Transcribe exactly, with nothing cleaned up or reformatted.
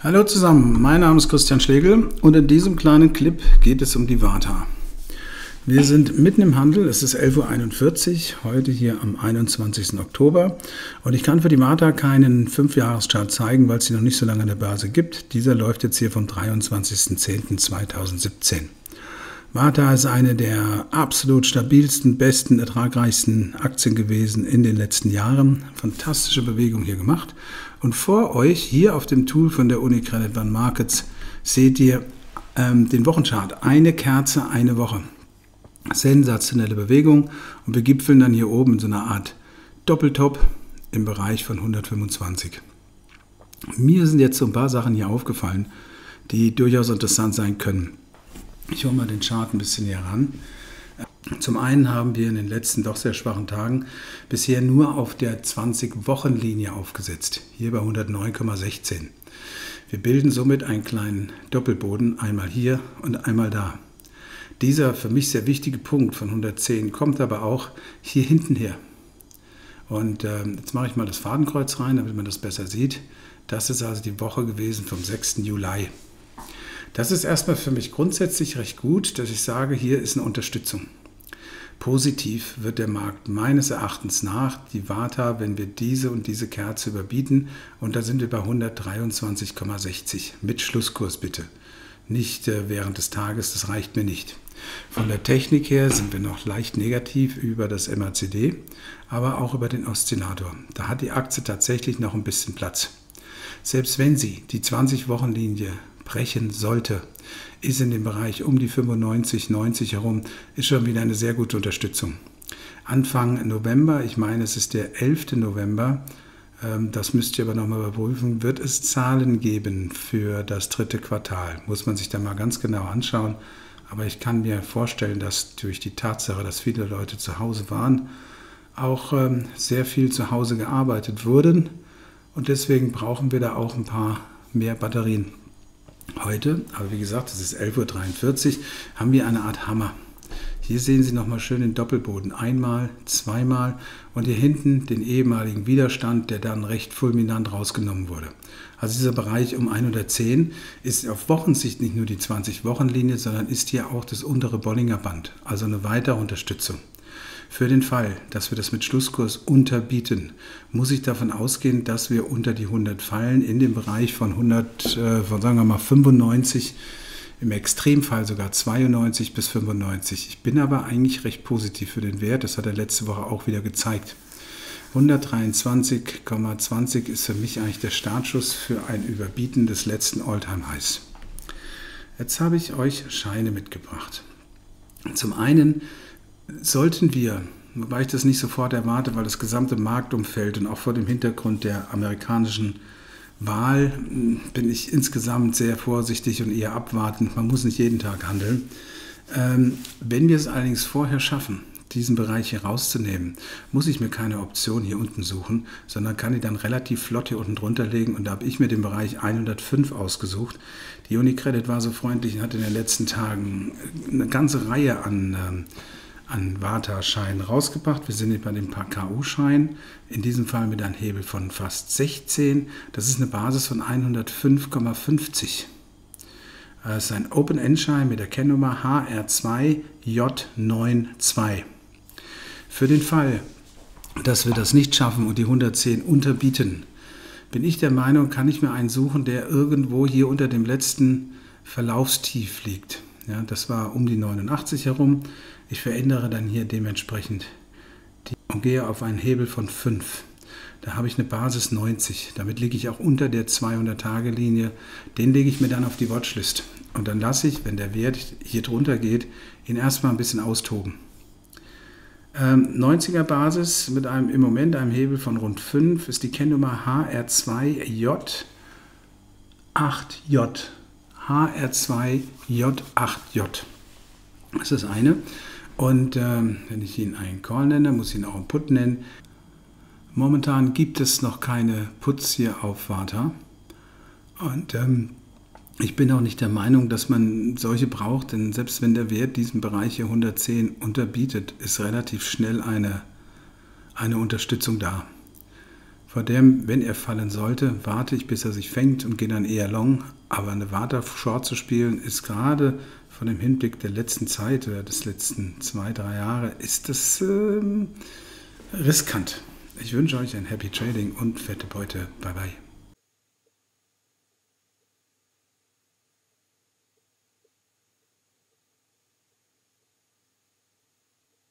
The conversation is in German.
Hallo zusammen, mein Name ist Christian Schlegel und in diesem kleinen Clip geht es um die Vata. Wir sind mitten im Handel, es ist elf Uhr einundvierzig, heute hier am einundzwanzigsten Oktober und ich kann für die Vata keinen fünf Jahres Chart zeigen, weil es sie noch nicht so lange an der Börse gibt. Dieser läuft jetzt hier vom dreiundzwanzigsten zehnten zweitausendsiebzehn. Vata ist eine der absolut stabilsten, besten, ertragreichsten Aktien gewesen in den letzten Jahren. Fantastische Bewegung hier gemacht. Und vor euch, hier auf dem Tool von der UniCredit One Markets, seht ihr ähm, den Wochenchart. Eine Kerze, eine Woche. Sensationelle Bewegung. Und wir gipfeln dann hier oben in so einer Art Doppeltop im Bereich von hundertfünfundzwanzig. Mir sind jetzt so ein paar Sachen hier aufgefallen, die durchaus interessant sein können. Ich hole mal den Chart ein bisschen näher ran. Zum einen haben wir in den letzten doch sehr schwachen Tagen bisher nur auf der zwanzig-Wochen-Linie aufgesetzt, hier bei hundertneun Komma sechzehn. Wir bilden somit einen kleinen Doppelboden, einmal hier und einmal da. Dieser für mich sehr wichtige Punkt von hundertzehn kommt aber auch hier hinten her. Und äh, jetzt mache ich mal das Fadenkreuz rein, damit man das besser sieht. Das ist also die Woche gewesen vom sechsten Juli. Das ist erstmal für mich grundsätzlich recht gut, dass ich sage, hier ist eine Unterstützung. Positiv wird der Markt meines Erachtens nach die Vata, wenn wir diese und diese Kerze überbieten. Und da sind wir bei hundertdreiundzwanzig Komma sechzig. Mit Schlusskurs bitte. Nicht äh, während des Tages, das reicht mir nicht. Von der Technik her sind wir noch leicht negativ über das M A C D, aber auch über den Oszillator. Da hat die Aktie tatsächlich noch ein bisschen Platz. Selbst wenn sie die zwanzig-Wochen-Linie brechen sollte, ist in dem Bereich um die fünfundneunzig, neunzig herum, ist schon wieder eine sehr gute Unterstützung. Anfang November, ich meine es ist der elfte November, das müsst ihr aber nochmal überprüfen, wird es Zahlen geben für das dritte Quartal. Muss man sich da mal ganz genau anschauen. Aber ich kann mir vorstellen, dass durch die Tatsache, dass viele Leute zu Hause waren, auch sehr viel zu Hause gearbeitet wurden. Und deswegen brauchen wir da auch ein paar mehr Batterien. Heute, aber wie gesagt, es ist elf Uhr dreiundvierzig, haben wir eine Art Hammer. Hier sehen Sie nochmal schön den Doppelboden. Einmal, zweimal und hier hinten den ehemaligen Widerstand, der dann recht fulminant rausgenommen wurde. Also dieser Bereich um hundertzehn ist auf Wochensicht nicht nur die zwanzig-Wochen-Linie, sondern ist hier auch das untere Bollinger Band. Also eine weitere Unterstützung. Für den Fall, dass wir das mit Schlusskurs unterbieten, muss ich davon ausgehen, dass wir unter die hundert fallen, in dem Bereich von hundert, äh, von sagen wir mal fünfundneunzig, im Extremfall sogar zweiundneunzig bis fünfundneunzig. Ich bin aber eigentlich recht positiv für den Wert, das hat er letzte Woche auch wieder gezeigt. hundertdreiundzwanzig Komma zwanzig ist für mich eigentlich der Startschuss für ein Überbieten des letzten All-Time-Highs. Jetzt habe ich euch Scheine mitgebracht. Zum einen sollten wir, wobei ich das nicht sofort erwarte, weil das gesamte Marktumfeld und auch vor dem Hintergrund der amerikanischen Wahl bin ich insgesamt sehr vorsichtig und eher abwartend. Man muss nicht jeden Tag handeln. Ähm, wenn wir es allerdings vorher schaffen, diesen Bereich hier rauszunehmen, muss ich mir keine Option hier unten suchen, sondern kann die dann relativ flott hier unten drunter legen. Und da habe ich mir den Bereich hundertfünf ausgesucht. Die UniCredit war so freundlich und hat in den letzten Tagen eine ganze Reihe an ähm, an Vata-Scheinen rausgebracht. Wir sind jetzt bei dem K U-Schein, in diesem Fall mit einem Hebel von fast sechzehn. Das ist eine Basis von hundertfünf Komma fünfzig. Das ist ein Open-End-Schein mit der Kennnummer H R zwei J zweiundneunzig. Für den Fall, dass wir das nicht schaffen und die hundertzehn unterbieten, bin ich der Meinung, kann ich mir einen suchen, der irgendwo hier unter dem letzten Verlaufstief liegt. Ja, das war um die neunundachtzig herum. Ich verändere dann hier dementsprechend die und gehe auf einen Hebel von fünf. Da habe ich eine Basis neunzig. Damit liege ich auch unter der zweihundert-Tage-Linie. Den lege ich mir dann auf die Watchlist. Und dann lasse ich, wenn der Wert hier drunter geht, ihn erstmal ein bisschen austoben. Ähm, neunziger Basis mit einem im Moment einem Hebel von rund fünf ist die Kennnummer H R zwei J acht J. H R zwei J acht J. Das ist das eine. Und ähm, wenn ich ihn einen Call nenne, muss ich ihn auch einen Put nennen. Momentan gibt es noch keine Puts hier auf Vata. Und ähm, ich bin auch nicht der Meinung, dass man solche braucht, denn selbst wenn der Wert diesen Bereich hier hundertzehn unterbietet, ist relativ schnell eine, eine Unterstützung da. vor dem, wenn er fallen sollte, warte ich, bis er sich fängt und gehe dann eher long. Aber eine Vata-Short zu spielen, ist gerade von dem Hinblick der letzten Zeit oder des letzten zwei, drei Jahre, ist das ähm, riskant. Ich wünsche euch ein Happy Trading und fette Beute. Bye bye.